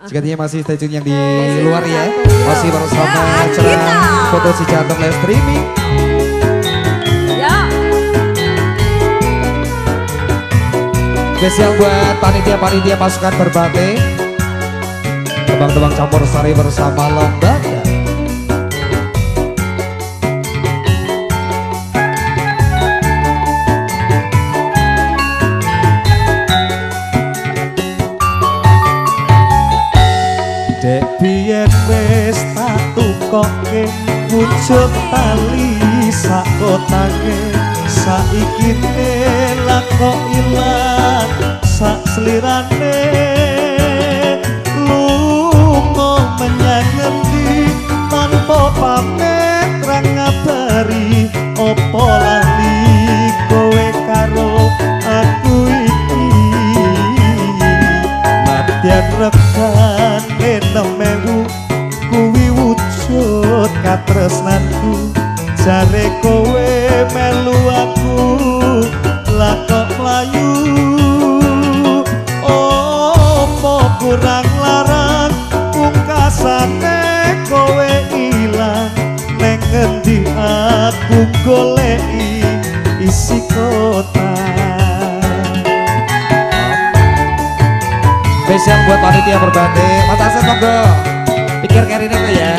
Sepertinya masih stay tune yang di luar ya. Masih bersama acara foto si Jateng live streaming. Ya. Spesial buat panitia-panitia pasukan berbate. Tebang-tebang campur sari bersama Lembaga. Dek biyen wis tak tukoke wujud tali sak kotake saiki lak kok ilang sak slirane lunga menyang ngendi tanpa pamit ra ngabari opo lali kowe karo aku iki nadyan rekan nemewu kuwi wujud katresnanku jare kowe melu aku lah kok mlayu opo kurang larang pungkasane kowe ilang ning ngendi aku goleki isi kota. Spesial buat panitia berbate, Mas Asen monggo pikir kerine kok ya.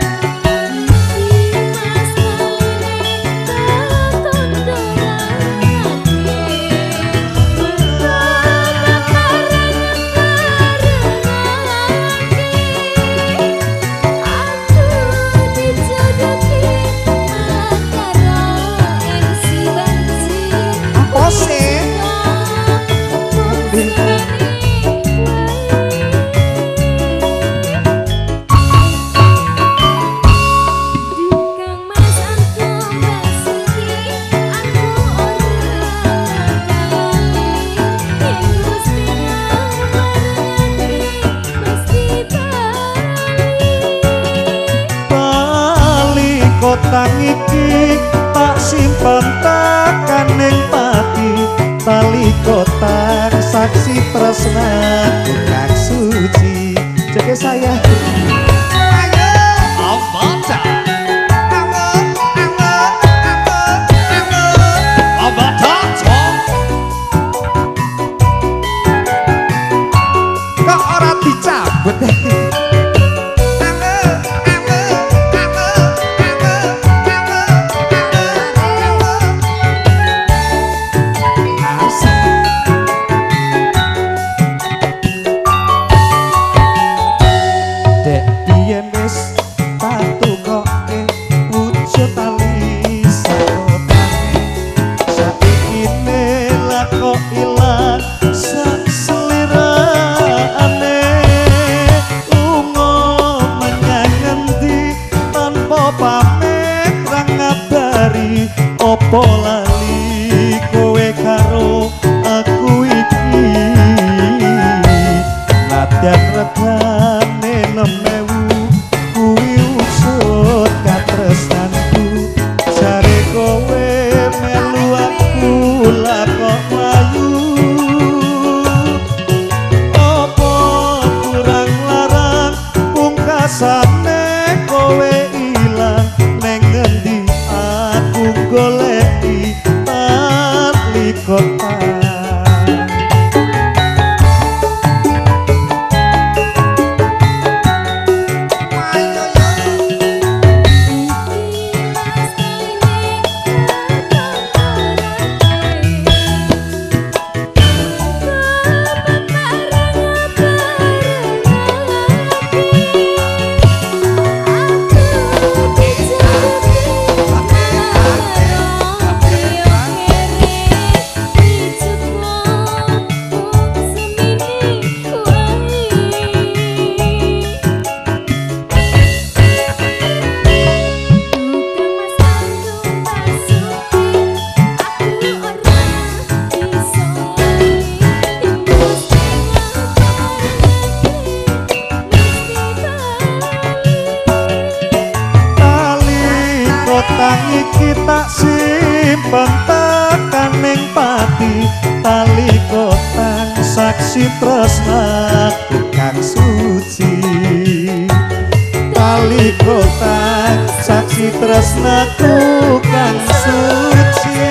Kotang iki tak simpen tekan ning pati tali kotang saksi tresnaku kang suci jeke saya ayo abata kok ora dicabut opo lali kowe karo aku iki nadyan regane nemewu kuwi wujud katresnanku jare kowe melu aku lah kok mlayu opo kurang larang pungkasane kowe ilang ning ngendi aku goleki tali kota. Iki tak simpen tekan ning pati tali kotang saksi tresnaku kang suci tresnaku kan suci.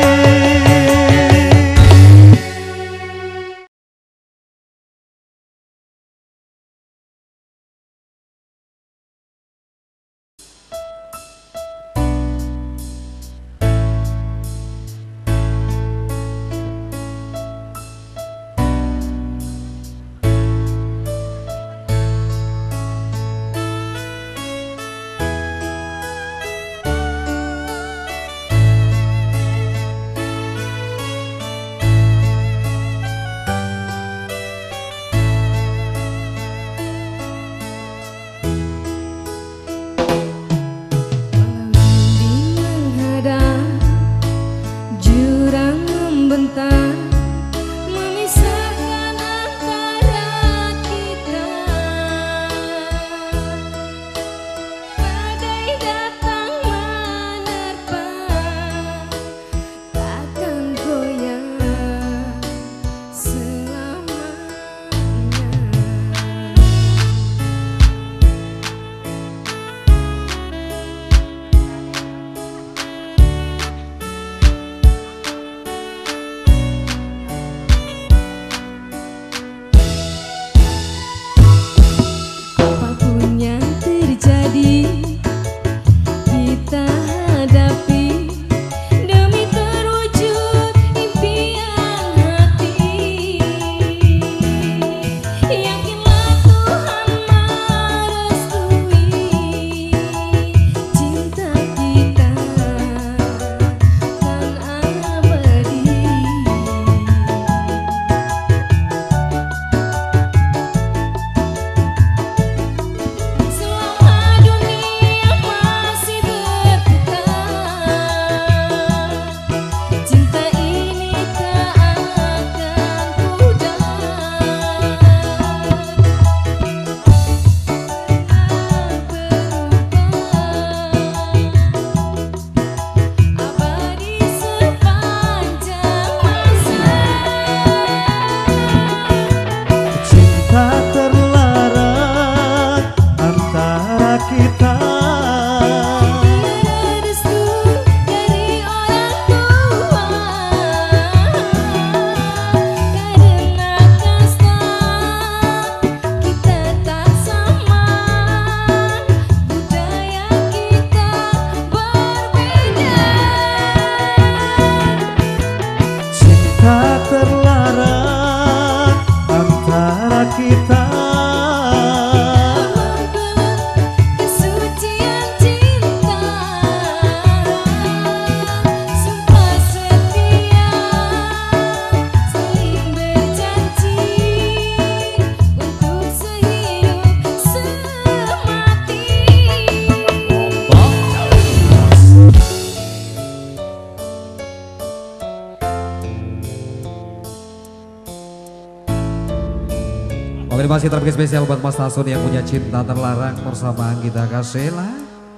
Terima kasih terbaik spesial buat Mas Tasun yang punya cinta terlarang bersama kita Kasela.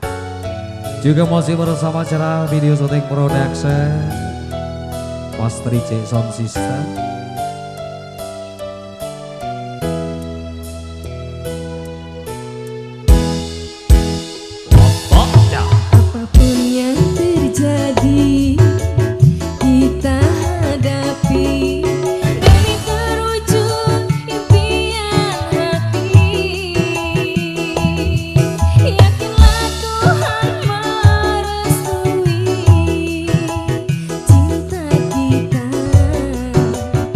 Juga masih bersama acara video syuting production Mas Trice Sound System. Apapun yang terjadi kita hadapi demi terwujud impian hati. Yakinlah Tuhan merestui cinta kita.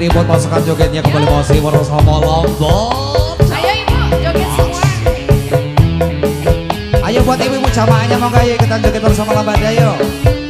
ini buat pasukan jogetnya kembali masih bersama Lombok. Ayo ibu, joget semua. Ayo buat ibu-ibu jamaahnya, monggo ayo kita joget bersama lambat ayo.